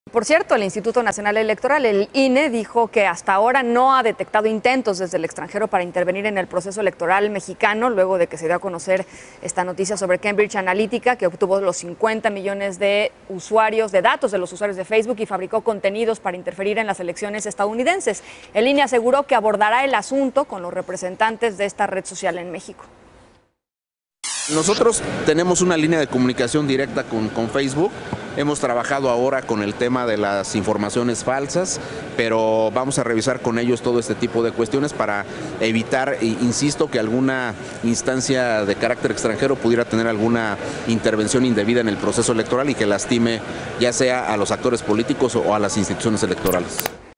Por cierto, el Instituto Nacional Electoral, el INE, dijo que hasta ahora no ha detectado intentos desde el extranjero para intervenir en el proceso electoral mexicano, luego de que se dio a conocer esta noticia sobre Cambridge Analytica, que obtuvo los 50 millones de usuarios, de datos de los usuarios de Facebook y fabricó contenidos para interferir en las elecciones estadounidenses. El INE aseguró que abordará el asunto con los representantes de esta red social en México. Nosotros tenemos una línea de comunicación directa con Facebook. Hemos trabajado ahora con el tema de las informaciones falsas, pero vamos a revisar con ellos todo este tipo de cuestiones para evitar, insisto, que alguna instancia de carácter extranjero pudiera tener alguna intervención indebida en el proceso electoral y que lastime ya sea a los actores políticos o a las instituciones electorales.